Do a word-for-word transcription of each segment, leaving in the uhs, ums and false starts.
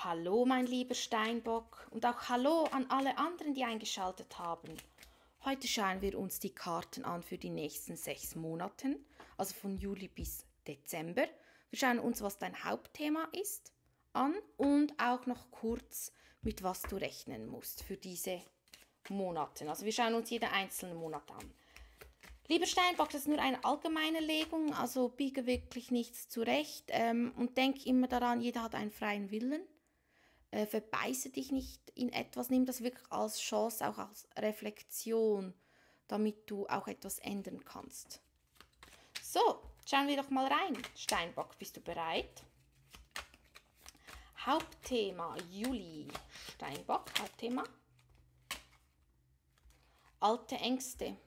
Hallo, mein lieber Steinbock, und auch hallo an alle anderen, die eingeschaltet haben. Heute schauen wir uns die Karten an für die nächsten sechs Monate, also von Juli bis Dezember. Wir schauen uns, was dein Hauptthema ist, an und auch noch kurz, mit was du rechnen musst für diese Monate. Also wir schauen uns jeden einzelnen Monat an. Lieber Steinbock, das ist nur eine allgemeine Legung, also biege wirklich nichts zurecht ähm, und denk immer daran, jeder hat einen freien Willen. Äh, verbeiße dich nicht in etwas, nimm das wirklich als Chance, auch als Reflexion, damit du auch etwas ändern kannst. So, schauen wir doch mal rein. Steinbock, bist du bereit? Hauptthema Juli. Steinbock, Hauptthema. Alte Ängste.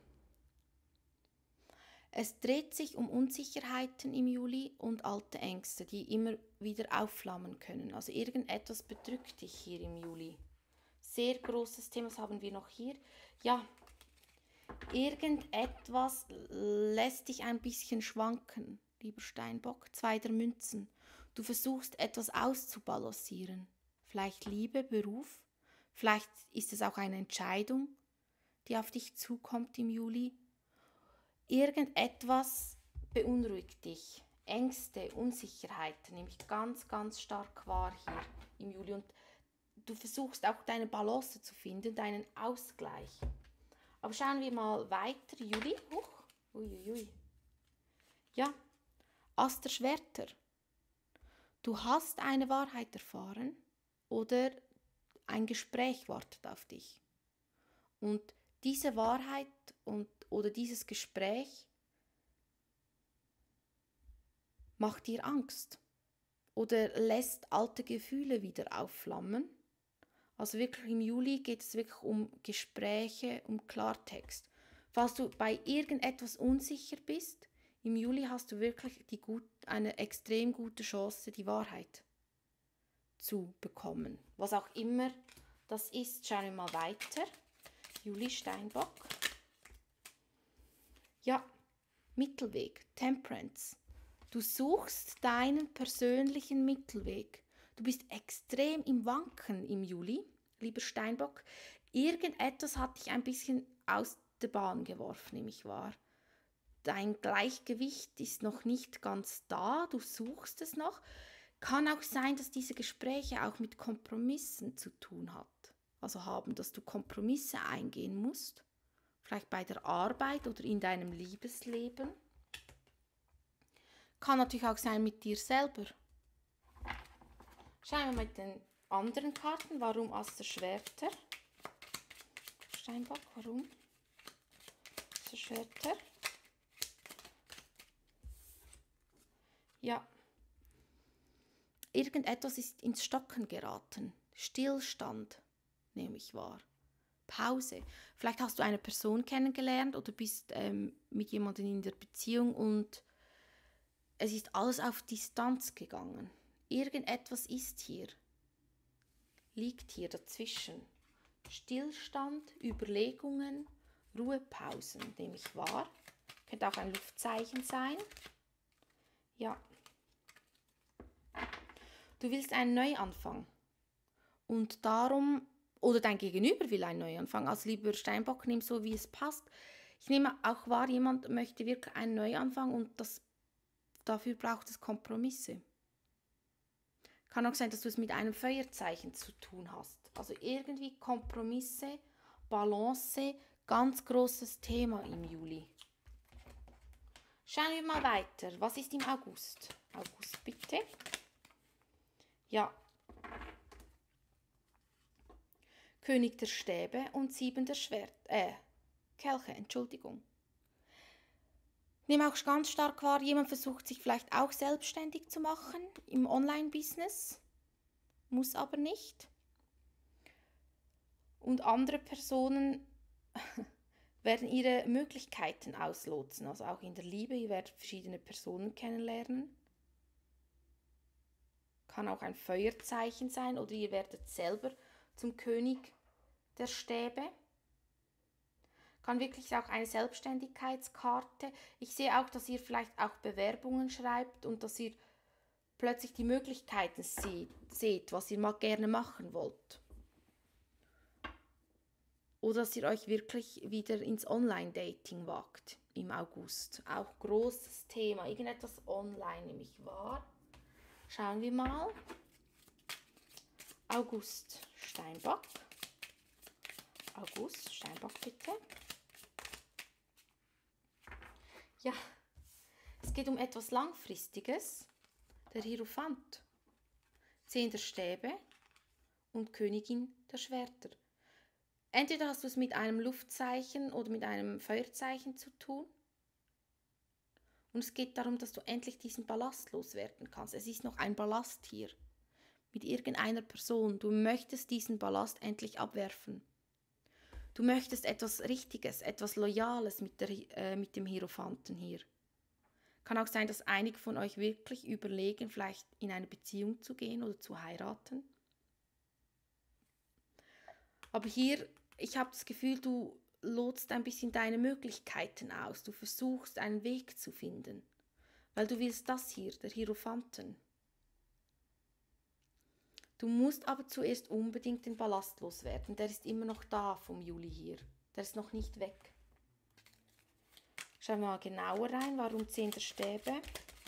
Es dreht sich um Unsicherheiten im Juli und alte Ängste, die immer wieder aufflammen können. Also irgendetwas bedrückt dich hier im Juli. Sehr großes Thema, was haben wir noch hier? Ja, irgendetwas lässt dich ein bisschen schwanken, lieber Steinbock. Zwei der Münzen. Du versuchst etwas auszubalancieren. Vielleicht Liebe, Beruf. Vielleicht ist es auch eine Entscheidung, die auf dich zukommt im Juli. Irgendetwas beunruhigt dich. Ängste, Unsicherheiten, nehme ich ganz, ganz stark wahr hier im Juli. Und du versuchst auch deine Balance zu finden, deinen Ausgleich. Aber schauen wir mal weiter. Juli. Huch. Uiuiui. Ja, Ass der Schwerter. Du hast eine Wahrheit erfahren oder ein Gespräch wartet auf dich. Und diese Wahrheit und, oder dieses Gespräch macht dir Angst oder lässt alte Gefühle wieder aufflammen. Also wirklich im Juli geht es wirklich um Gespräche, um Klartext. Falls du bei irgendetwas unsicher bist, im Juli hast du wirklich die gut, eine extrem gute Chance, die Wahrheit zu bekommen. Was auch immer das ist, schauen wir mal weiter. Juli Steinbock. Ja, Mittelweg, Temperance. Du suchst deinen persönlichen Mittelweg. Du bist extrem im Wanken im Juli, lieber Steinbock. Irgendetwas hat dich ein bisschen aus der Bahn geworfen, nehme ich wahr. Dein Gleichgewicht ist noch nicht ganz da, du suchst es noch. Kann auch sein, dass diese Gespräche auch mit Kompromissen zu tun hat. Also haben, dass du Kompromisse eingehen musst. Vielleicht bei der Arbeit oder in deinem Liebesleben. Kann natürlich auch sein mit dir selber. Schauen wir mit den anderen Karten. Warum Ass der Schwerter? Steinbock, warum? Ass der Schwerter. Ja. Irgendetwas ist ins Stocken geraten. Stillstand, nehme ich wahr. Pause. Vielleicht hast du eine Person kennengelernt oder bist ähm, mit jemandem in der Beziehung und es ist alles auf Distanz gegangen. Irgendetwas ist hier, liegt hier dazwischen. Stillstand, Überlegungen, Ruhepausen, nehme ich wahr. Könnte auch ein Luftzeichen sein. Ja. Du willst einen Neuanfang. Und darum, oder dein Gegenüber will einen Neuanfang. Als lieber Steinbock, nimm so, wie es passt. Ich nehme auch wahr, jemand möchte wirklich einen Neuanfang und das, dafür braucht es Kompromisse. Kann auch sein, dass du es mit einem Feuerzeichen zu tun hast. Also irgendwie Kompromisse, Balance, ganz großes Thema im Juli. Schauen wir mal weiter. Was ist im August? August, bitte. Ja. König der Stäbe und Sieben der Schwert, äh, Kelche, Entschuldigung. Nimm auch ganz stark wahr, jemand versucht sich vielleicht auch selbstständig zu machen im Online-Business, muss aber nicht. Und andere Personen werden ihre Möglichkeiten auslotsen, also auch in der Liebe, ihr werdet verschiedene Personen kennenlernen. Kann auch ein Feuerzeichen sein oder ihr werdet selber zum König der Stäbe. Kann wirklich auch eine Selbstständigkeitskarte. Ich sehe auch, dass ihr vielleicht auch Bewerbungen schreibt und dass ihr plötzlich die Möglichkeiten seht, seht, was ihr mal gerne machen wollt. Oder dass ihr euch wirklich wieder ins Online-Dating wagt im August. Auch großes Thema, irgendetwas online nehme ich wahr. Schauen wir mal. August, Steinbock. August, Steinbock bitte. Ja, es geht um etwas Langfristiges. Der Hierophant. Zehn der Stäbe und Königin der Schwerter. Entweder hast du es mit einem Luftzeichen oder mit einem Feuerzeichen zu tun. Und es geht darum, dass du endlich diesen Ballast loswerden kannst. Es ist noch ein Ballast hier. Mit irgendeiner Person. Du möchtest diesen Ballast endlich abwerfen. Du möchtest etwas Richtiges, etwas Loyales mit, der, äh, mit dem Hierophanten hier. Kann auch sein, dass einige von euch wirklich überlegen, vielleicht in eine Beziehung zu gehen oder zu heiraten. Aber hier, ich habe das Gefühl, du lotst ein bisschen deine Möglichkeiten aus. Du versuchst, einen Weg zu finden. Weil du willst das hier, der Hierophanten. Du musst aber zuerst unbedingt den Ballast loswerden. Der ist immer noch da vom Juli hier. Der ist noch nicht weg. Schauen wir mal genauer rein. Warum zehn der Stäbe?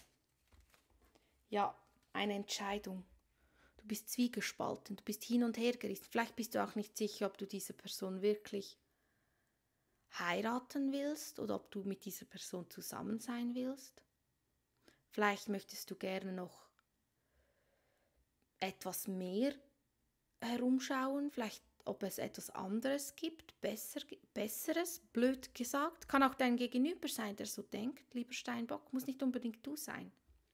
Ja, eine Entscheidung. Du bist zwiegespalten. Du bist hin und her gerissen. Vielleicht bist du auch nicht sicher, ob du diese Person wirklich heiraten willst oder ob du mit dieser Person zusammen sein willst. Vielleicht möchtest du gerne noch etwas mehr herumschauen, vielleicht ob es etwas anderes gibt, besser, besseres, blöd gesagt. Kann auch dein Gegenüber sein, der so denkt, lieber Steinbock, muss nicht unbedingt du sein.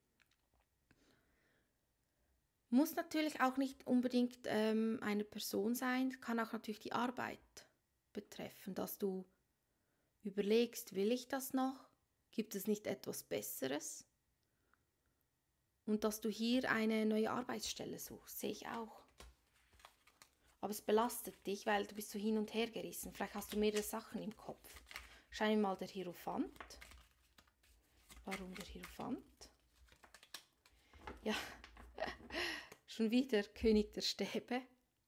Muss natürlich auch nicht unbedingt ähm, eine Person sein, kann auch natürlich die Arbeit betreffen, dass du überlegst, will ich das noch? Gibt es nicht etwas Besseres? Und dass du hier eine neue Arbeitsstelle suchst, sehe ich auch. Aber es belastet dich, weil du bist so hin und her gerissen. Vielleicht hast du mehrere Sachen im Kopf. Schau mir mal der Hierophant. Warum der Hierophant? Ja, schon wieder König der Stäbe.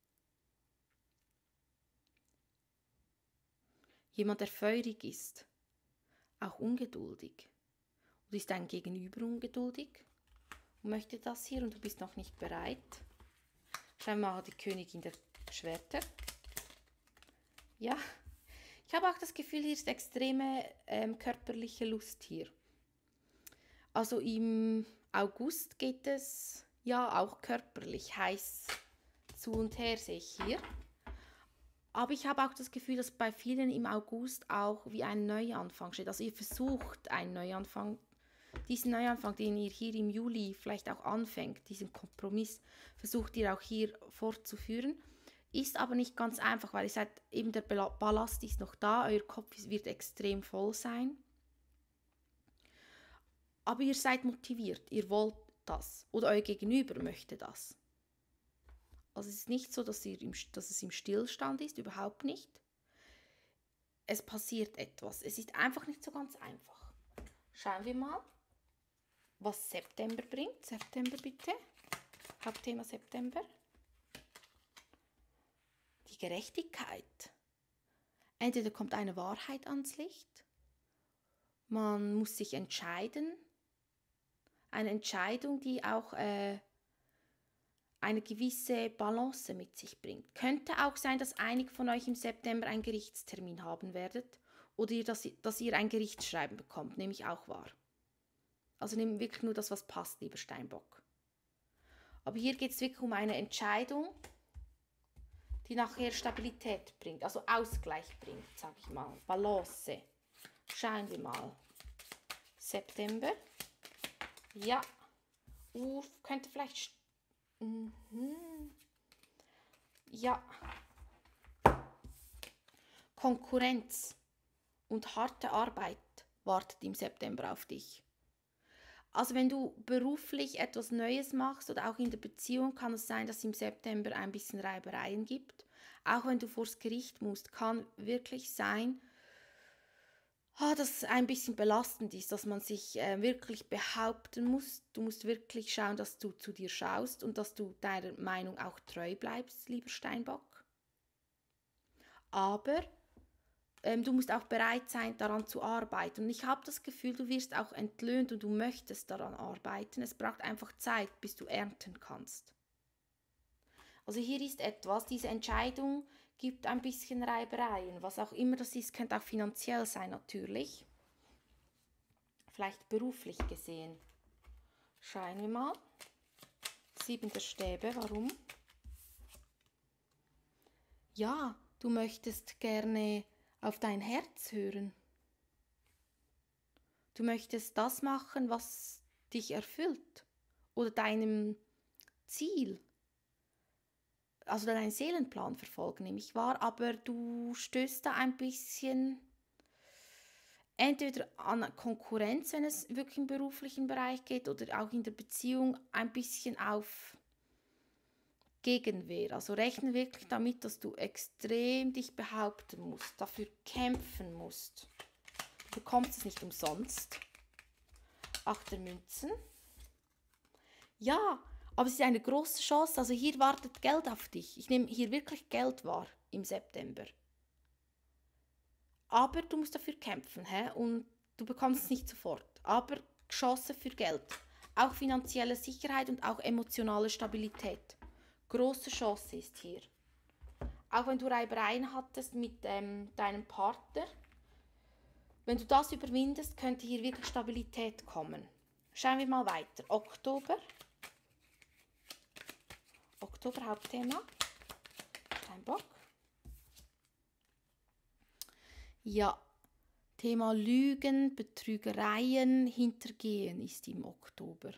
Jemand, der feurig ist, auch ungeduldig. Und ist dein Gegenüber ungeduldig und möchte das hier und du bist noch nicht bereit. Schauen wir mal die Königin der Schwerter. Ja, ich habe auch das Gefühl, hier ist extreme ähm, körperliche Lust hier. Also im August geht es ja auch körperlich heiß zu und her, sehe ich hier. Aber ich habe auch das Gefühl, dass bei vielen im August auch wie ein Neuanfang steht. Also ihr versucht einen Neuanfang, diesen Neuanfang, den ihr hier im Juli vielleicht auch anfängt, diesen Kompromiss, versucht ihr auch hier fortzuführen. Ist aber nicht ganz einfach, weil ihr seid, eben der Ballast ist noch da, euer Kopf wird extrem voll sein. Aber ihr seid motiviert, ihr wollt das oder euer Gegenüber möchte das. Also es ist nicht so, dass, ihr im, dass es im Stillstand ist, überhaupt nicht. Es passiert etwas. Es ist einfach nicht so ganz einfach. Schauen wir mal, was September bringt. September bitte. Hauptthema September. Die Gerechtigkeit. Entweder kommt eine Wahrheit ans Licht, man muss sich entscheiden. Eine Entscheidung, die auch äh, eine gewisse Balance mit sich bringt. Könnte auch sein, dass einige von euch im September einen Gerichtstermin haben werdet oder ihr, dass, dass ihr ein Gerichtsschreiben bekommt, nehme ich auch wahr. Also nehmt wirklich nur das, was passt, lieber Steinbock. Aber hier geht es wirklich um eine Entscheidung, die nachher Stabilität bringt, also Ausgleich bringt, sage ich mal, Balance. Schauen wir mal. September. Ja. Uh, könnte vielleicht... Mhm. Ja. Konkurrenz und harte Arbeit wartet im September auf dich. Also wenn du beruflich etwas Neues machst oder auch in der Beziehung, kann es sein, dass es im September ein bisschen Reibereien gibt. Auch wenn du vors Gericht musst, kann wirklich sein, ah, dass es ein bisschen belastend ist, dass man sich äh, wirklich behaupten muss. Du musst wirklich schauen, dass du zu dir schaust und dass du deiner Meinung auch treu bleibst, lieber Steinbock. Aber ähm, du musst auch bereit sein, daran zu arbeiten. Und ich habe das Gefühl, du wirst auch entlöhnt und du möchtest daran arbeiten. Es braucht einfach Zeit, bis du ernten kannst. Also hier ist etwas, diese Entscheidung gibt ein bisschen Reibereien. Was auch immer das ist, könnte auch finanziell sein natürlich. Vielleicht beruflich gesehen. Schauen wir mal. Sieben der Stäbe, warum? Ja, du möchtest gerne auf dein Herz hören. Du möchtest das machen, was dich erfüllt oder deinem Ziel, also deinen Seelenplan verfolgen, nehme ich wahr, aber du stößt da ein bisschen entweder an Konkurrenz, wenn es wirklich im beruflichen Bereich geht, oder auch in der Beziehung ein bisschen auf Gegenwehr. Also rechne wirklich damit, dass du extrem dich behaupten musst, dafür kämpfen musst. Du bekommst es nicht umsonst. Acht der Münzen. Ja, aber es ist eine große Chance. Also hier wartet Geld auf dich. Ich nehme hier wirklich Geld wahr im September. Aber du musst dafür kämpfen, hä? Und du bekommst es nicht sofort. Aber Chance für Geld. Auch finanzielle Sicherheit und auch emotionale Stabilität. Große Chance ist hier. Auch wenn du Reibereien hattest mit ähm, deinem Partner, wenn du das überwindest, könnte hier wirklich Stabilität kommen. Schauen wir mal weiter. Oktober. Oktober Hauptthema. Steinbock. Ja, Thema Lügen, Betrügereien, Hintergehen ist im Oktober.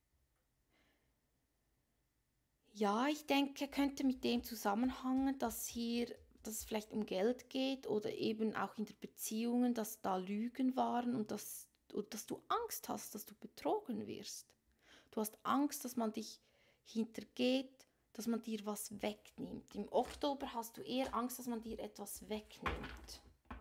Ja, ich denke, könnte mit dem zusammenhängen, dass hier, dass es vielleicht um Geld geht oder eben auch in der Beziehungen, dass da Lügen waren und dass, und dass du Angst hast, dass du betrogen wirst. Du hast Angst, dass man dich hintergeht, dass man dir was wegnimmt. Im Oktober hast du eher Angst, dass man dir etwas wegnimmt.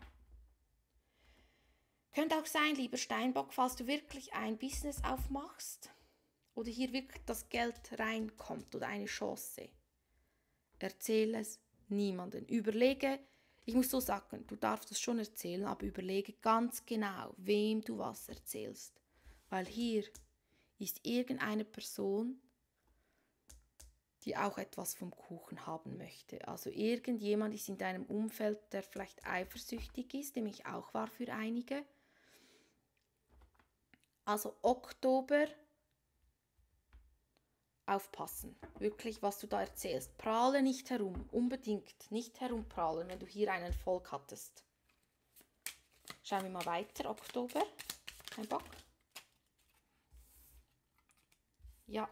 Könnte auch sein, lieber Steinbock, falls du wirklich ein Business aufmachst oder hier wirklich das Geld reinkommt oder eine Chance. Erzähle es niemandem. Überlege, ich muss so sagen, du darfst es schon erzählen, aber überlege ganz genau, wem du was erzählst. Weil hier ist irgendeine Person, die auch etwas vom Kuchen haben möchte. Also irgendjemand ist in deinem Umfeld, der vielleicht eifersüchtig ist, nämlich auch war für einige. Also Oktober, aufpassen, wirklich, was du da erzählst. Prahle nicht herum, unbedingt nicht herumprahlen, wenn du hier einen Erfolg hattest. Schauen wir mal weiter, Oktober. Kein Bock? Ja.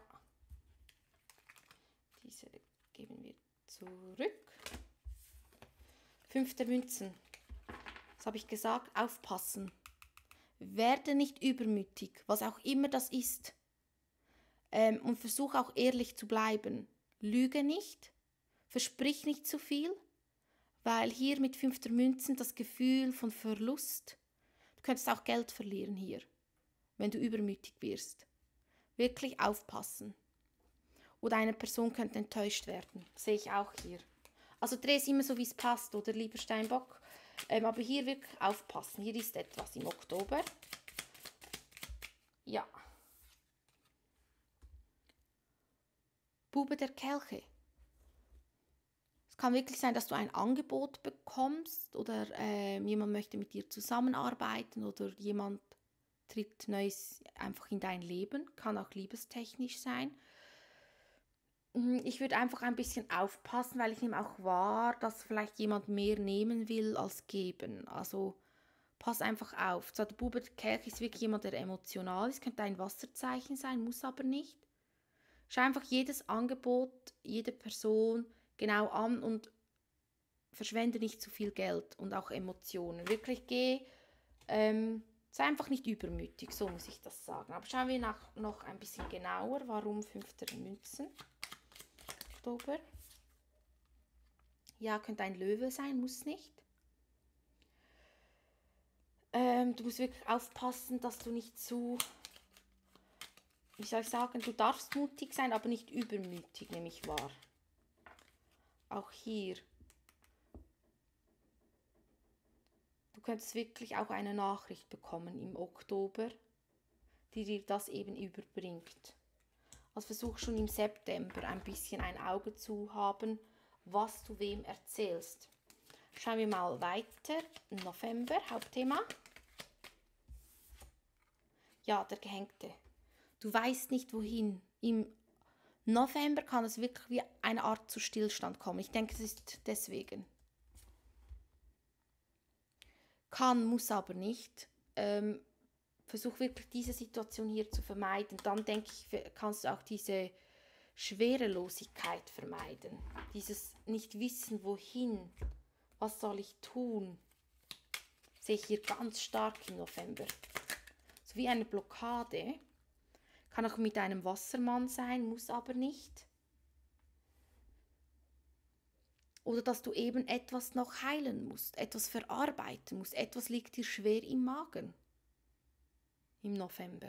Diese geben wir zurück. Fünfte Münzen. Was habe ich gesagt? Aufpassen. Werde nicht übermütig, was auch immer das ist. Ähm, und versuch auch ehrlich zu bleiben. Lüge nicht, versprich nicht zu viel, weil hier mit fünfter Münzen das Gefühl von Verlust, du könntest auch Geld verlieren hier, wenn du übermütig wirst. Wirklich aufpassen. Oder eine Person könnte enttäuscht werden, sehe ich auch hier. Also dreh es immer so, wie es passt, oder lieber Steinbock. Ähm, aber hier wirklich aufpassen, hier ist etwas im Oktober. Ja. Bube der Kelche. Es kann wirklich sein, dass du ein Angebot bekommst oder äh, jemand möchte mit dir zusammenarbeiten oder jemand tritt Neues einfach in dein Leben. Kann auch liebestechnisch sein. Ich würde einfach ein bisschen aufpassen, weil ich nehme auch wahr, dass vielleicht jemand mehr nehmen will als geben. Also pass einfach auf. Der Bube der Kelch ist wirklich jemand, der emotional ist. Könnte ein Wasserzeichen sein, muss aber nicht. Schau einfach jedes Angebot, jede Person genau an und verschwende nicht zu viel Geld und auch Emotionen. Wirklich geh, ähm, sei einfach nicht übermütig, so muss ich das sagen. Aber schauen wir nach, noch ein bisschen genauer, warum fünfter Münzen. Oktober. Ja, könnte ein Löwe sein, muss nicht. Ähm, du musst wirklich aufpassen, dass du nicht zu, wie soll ich sagen, du darfst mutig sein, aber nicht übermütig, nehme ich wahr. Auch hier. Du könntest wirklich auch eine Nachricht bekommen im Oktober, die dir das eben überbringt. Also versuch schon im September ein bisschen ein Auge zu haben, was du wem erzählst. Schauen wir mal weiter. November, Hauptthema. Ja, der Gehängte. Du weißt nicht wohin. Im November kann es wirklich wie eine Art zu Stillstand kommen. Ich denke, es ist deswegen. Kann, muss aber nicht. Ähm, versuch wirklich diese Situation hier zu vermeiden. Dann denke ich, kannst du auch diese Schwerelosigkeit vermeiden. Dieses Nicht-Wissen, wohin, was soll ich tun, sehe ich hier ganz stark im November. So wie eine Blockade. Kann auch mit einem Wassermann sein, muss aber nicht. Oder dass du eben etwas noch heilen musst, etwas verarbeiten musst. Etwas liegt dir schwer im Magen im November.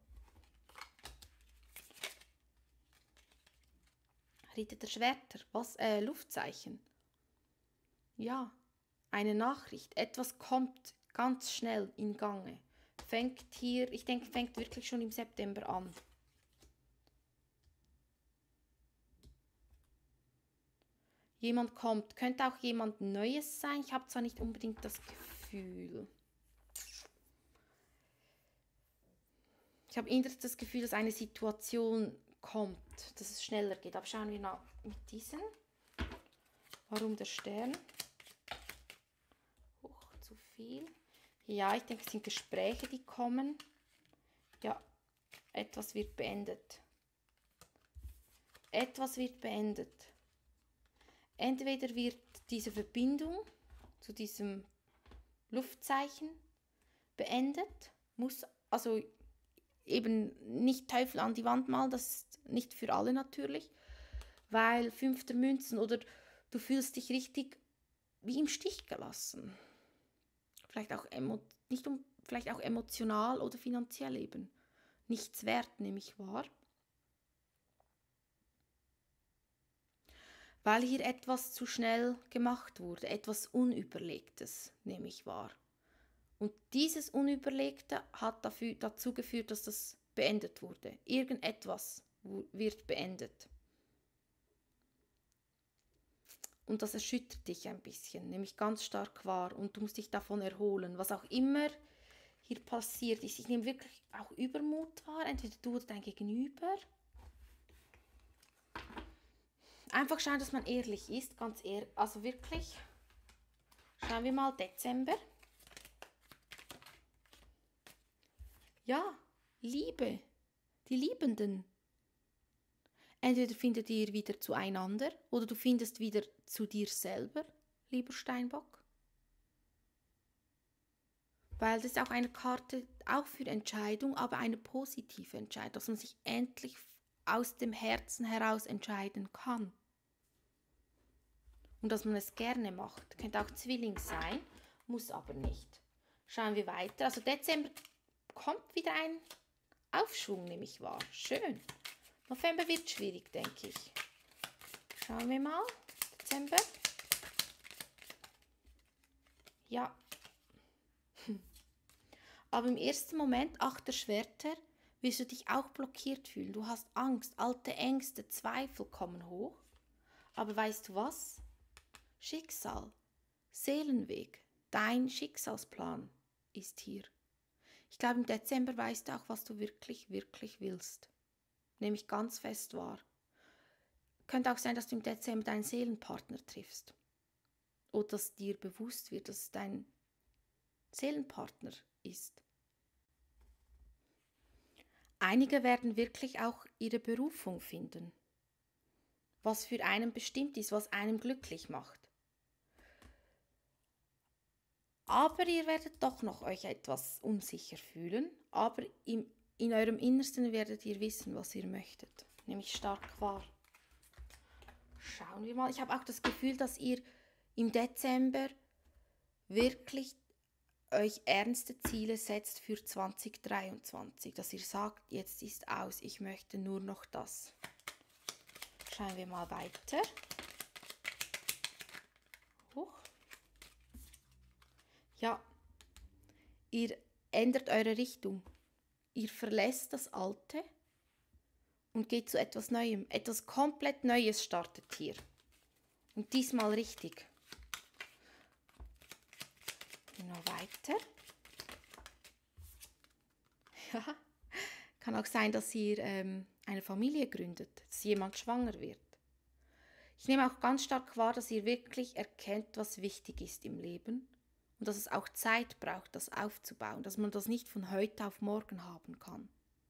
Ritter der Schwerter, was, äh, Luftzeichen. Ja, eine Nachricht, etwas kommt ganz schnell in Gange. Fängt hier, ich denke, fängt wirklich schon im September an. Jemand kommt, könnte auch jemand Neues sein. Ich habe zwar nicht unbedingt das Gefühl. Ich habe eher das Gefühl, dass eine Situation kommt, dass es schneller geht. Aber schauen wir nach mit diesen. Warum der Stern? Huch, zu viel. Ja, ich denke, es sind Gespräche, die kommen. Ja, etwas wird beendet. Etwas wird beendet. Entweder wird diese Verbindung zu diesem Luftzeichen beendet, muss also eben nicht Teufel an die Wand malen, das ist nicht für alle natürlich, weil fünfter Münzen oder du fühlst dich richtig wie im Stich gelassen. Vielleicht auch, emo- nicht um, vielleicht auch emotional oder finanziell eben. Nichts wert, nehme ich wahr. Weil hier etwas zu schnell gemacht wurde, etwas Unüberlegtes, nehme ich wahr. Und dieses Unüberlegte hat dafür, dazu geführt, dass das beendet wurde. Irgendetwas wird beendet. Und das erschüttert dich ein bisschen, nämlich ganz stark wahr. Und du musst dich davon erholen. Was auch immer hier passiert ist, ich nehme wirklich auch Übermut wahr, entweder du oder dein Gegenüber. Einfach schauen, dass man ehrlich ist, ganz ehrlich, also wirklich. Schauen wir mal Dezember. Ja, Liebe, die Liebenden. Entweder findet ihr wieder zueinander oder du findest wieder zu dir selber, lieber Steinbock. Weil das ist auch eine Karte, auch für Entscheidung, aber eine positive Entscheidung, dass man sich endlich aus dem Herzen heraus entscheiden kann. Und dass man es gerne macht. Könnte auch Zwilling sein, muss aber nicht. Schauen wir weiter. Also Dezember kommt wieder ein Aufschwung, nehme ich wahr. Schön. November wird schwierig, denke ich. Schauen wir mal. Dezember. Ja. Aber im ersten Moment, acht der Schwerter, wirst du dich auch blockiert fühlen. Du hast Angst, alte Ängste, Zweifel kommen hoch. Aber weißt du was? Schicksal, Seelenweg, dein Schicksalsplan ist hier. Ich glaube, im Dezember weißt du auch, was du wirklich, wirklich willst. Nämlich ganz fest wahr. Könnte auch sein, dass du im Dezember deinen Seelenpartner triffst. Oder dass dir bewusst wird, dass es dein Seelenpartner ist. Einige werden wirklich auch ihre Berufung finden. Was für einen bestimmt ist, was einen glücklich macht. Aber ihr werdet doch noch euch etwas unsicher fühlen, aber im, in eurem Innersten werdet ihr wissen, was ihr möchtet, nämlich stark wahr. Schauen wir mal, ich habe auch das Gefühl, dass ihr im Dezember wirklich euch ernste Ziele setzt für zwanzig dreiundzwanzig, dass ihr sagt, jetzt ist aus, ich möchte nur noch das. Schauen wir mal weiter. Huch. Ja, ihr ändert eure Richtung. Ihr verlässt das Alte und geht zu etwas Neuem. Etwas komplett Neues startet hier. Und diesmal richtig. Noch weiter. Ja, kann auch sein, dass ihr ähm, eine Familie gründet, dass jemand schwanger wird. Ich nehme auch ganz stark wahr, dass ihr wirklich erkennt, was wichtig ist im Leben und dass es auch Zeit braucht, das aufzubauen, dass man das nicht von heute auf morgen haben kann.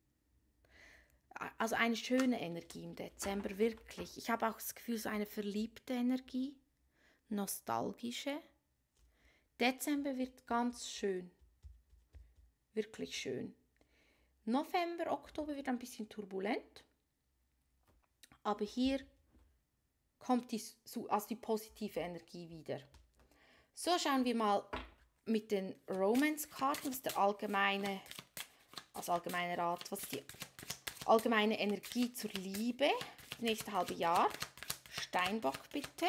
Also eine schöne Energie im Dezember, wirklich. Ich habe auch das Gefühl, so eine verliebte Energie, nostalgische. Dezember wird ganz schön, wirklich schön. November, Oktober wird ein bisschen turbulent, aber hier kommt die, also die positive Energie wieder. So, schauen wir mal mit den Romance-Karten, was ist der allgemeine, als allgemeiner Rat, was ist die allgemeine Energie zur Liebe, das nächste halbe Jahr. Steinbock bitte.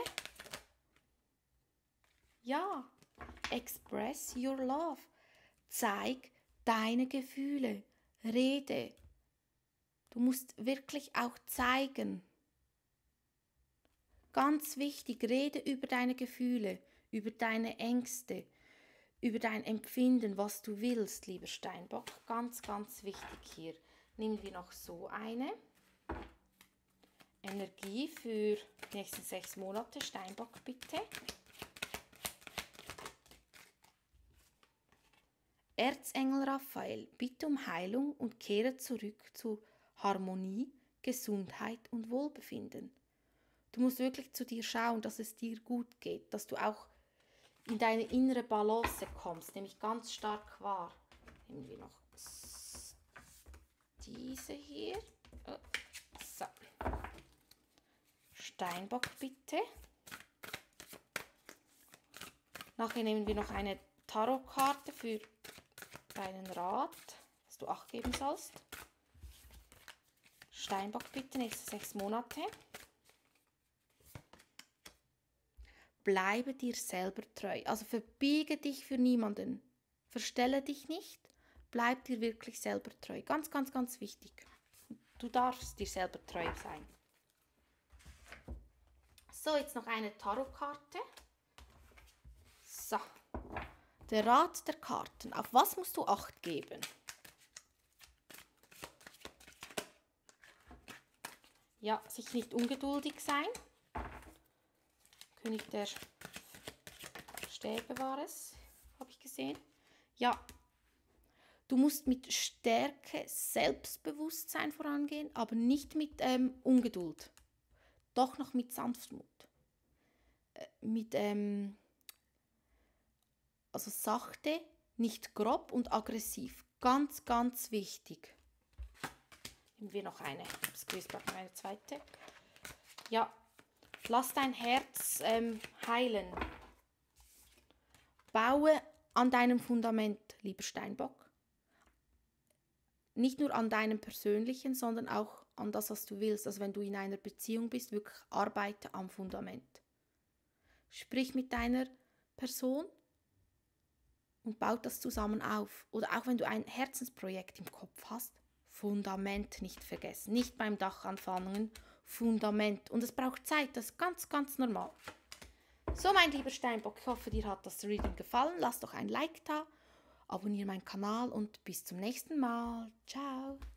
Ja. Express your love. Zeig deine Gefühle. Rede. Du musst wirklich auch zeigen. Ganz wichtig, rede über deine Gefühle, über deine Ängste, über dein Empfinden, was du willst, lieber Steinbock. Ganz, ganz wichtig hier. Nehmen wir noch so eine Energie für die nächsten sechs Monate. Steinbock, bitte. Erzengel Raphael, bitte um Heilung und kehre zurück zu Harmonie, Gesundheit und Wohlbefinden. Du musst wirklich zu dir schauen, dass es dir gut geht, dass du auch in deine innere Balance kommst, nämlich ganz stark wahr. Nehmen wir noch diese hier. So. Steinbock bitte. Nachher nehmen wir noch eine Tarotkarte für deinen Rat, dass du Acht geben sollst. Steinbock bitte, nächste sechs Monate. Bleibe dir selber treu. Also verbiege dich für niemanden. Verstelle dich nicht. Bleib dir wirklich selber treu. Ganz, ganz, ganz wichtig. Du darfst dir selber treu sein. So, jetzt noch eine Tarotkarte. So. Der Rat der Karten. Auf was musst du Acht geben? Ja, sich nicht ungeduldig sein. König der Stäbe war es, habe ich gesehen. Ja, du musst mit Stärke, Selbstbewusstsein vorangehen, aber nicht mit ähm, Ungeduld. Doch noch mit Sanftmut. Äh, mit, ähm, also sachte, nicht grob und aggressiv. Ganz, ganz wichtig. Nehmen wir noch eine. Das Quiz braucht noch eine zweite. Ja, lass dein Herz ähm, heilen. Baue an deinem Fundament, lieber Steinbock. Nicht nur an deinem persönlichen, sondern auch an das, was du willst. Also wenn du in einer Beziehung bist, wirklich arbeite am Fundament. Sprich mit deiner Person und baut das zusammen auf. Oder auch wenn du ein Herzensprojekt im Kopf hast, Fundament nicht vergessen. Nicht beim Dach anfangen, Fundament. Und es braucht Zeit, das ist ganz, ganz normal. So, mein lieber Steinbock, ich hoffe, dir hat das Reading gefallen. Lass doch ein Like da, abonniere meinen Kanal und bis zum nächsten Mal. Ciao!